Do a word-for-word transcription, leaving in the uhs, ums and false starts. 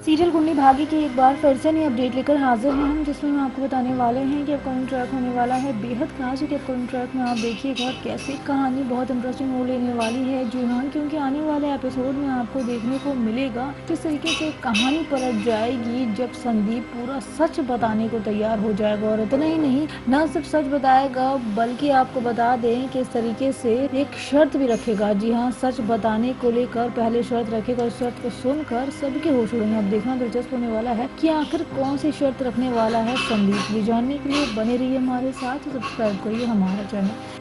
Serial Kundali Bhagya की एक बार फिर से नई अपडेट लेकर हाजिर हैं हम, जिसमें हम आपको बताने वाले हैं कि अपकमिंग ट्रैक होने वाला है बेहद खास। कि अपकमिंग ट्रैक में आप देखिएगा कैसे कहानी बहुत इंटरेस्टिंग हो लेने वाली है। जी हाँ, क्योंकि आने वाले एपिसोड में आपको देखने को मिलेगा किस तरीके से कहानी पलट जाएगी जब संदीप पूरा सच बताने को तैयार हो जाएगा। और इतना ही नहीं, न सिर्फ सच बताएगा बल्कि आपको बता दें कि इस तरीके से एक शर्त भी रखेगा। जी हाँ, सच बताने को लेकर पहले शर्त रखेगा। उस शर्त को सुनकर सबके होश उड़ेंगे। अब देखना दिलचस्प होने वाला है कि आखिर कौन सी शर्त रखने वाला है संदीप। ये जानने के लिए बने रहिए हमारे साथ, सब्सक्राइब करिए हमारा चैनल।